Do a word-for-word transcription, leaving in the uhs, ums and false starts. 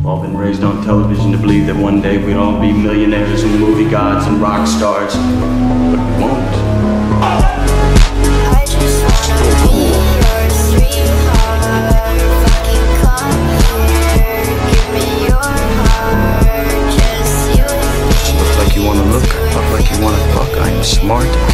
All been raised on television to believe that one day we'd all be millionaires and movie gods and rock stars, but we won't. I just wanna be your sweetheart. Fucking come here, give me your heart. Just you and me. Look like you wanna look, talk like you wanna fuck. I am smart.